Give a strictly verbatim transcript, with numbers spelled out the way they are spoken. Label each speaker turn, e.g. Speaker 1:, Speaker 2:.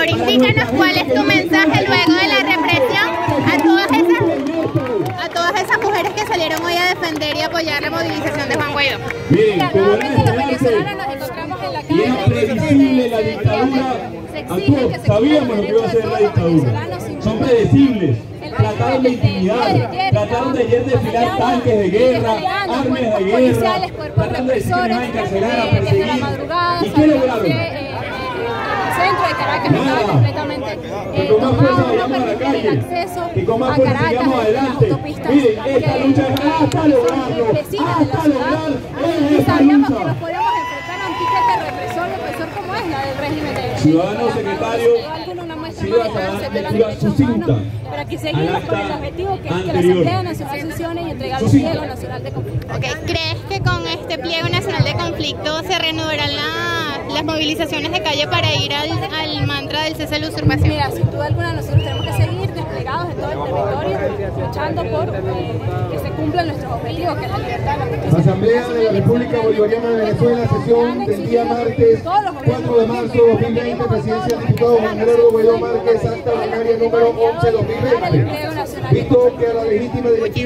Speaker 1: favor, indícanos cuál es tu mensaje luego de la represión a todas esas, a todas esas mujeres que salieron hoy a defender y apoyar la movilización de Juan Guaidó.
Speaker 2: Miren, como nuevamente los venezolanos nos encontramos en la calle. Y era predecible la dictadura. Actuó, sabíamos lo que iba a hacer la dictadura. Son predecibles. Trataron de intimidar, trataron de ayer desfilar tanques de guerra, armas de guerra, tratando de decir que nos van a encarcelar, a perseguir. ¿Y qué lograron?
Speaker 3: Centro de Caracas estaba completamente eh, tomado, no permitía el acceso a Caracas,
Speaker 2: adelante.
Speaker 3: autopistas
Speaker 2: Miren, esta lucha es hasta lograrlo, hasta lograr esta
Speaker 3: sabíamos
Speaker 2: lucha.
Speaker 3: que nos podíamos enfrentar a un piquete represor, represor como es la del régimen de
Speaker 2: Ciudadano secretario,
Speaker 3: ciudad sucinta, para que seguimos con el objetivo que es que la Asamblea Nacional sesione y entregar el pliego nacional de conflicto.
Speaker 1: Okay. ¿Crees que con este pliego nacional de conflicto se reanudarán la, las movilizaciones de calle para ir al, al mantra del cese de la usurpación?
Speaker 3: Mira, sin duda alguna nosotros tenemos que seguir desplegados en todo el territorio, luchando por eh, que se cumplan nuestros objetivos, que es la libertad de la justicia.
Speaker 4: Asamblea de la República Bolivariana de Venezuela, sesión del día martes cuatro de marzo de dos mil veinte, presidencia del diputado Juan Guerrero Guaidó Márquez, acta ordinaria número once dos mil veinte. Visto que a la legítima directiva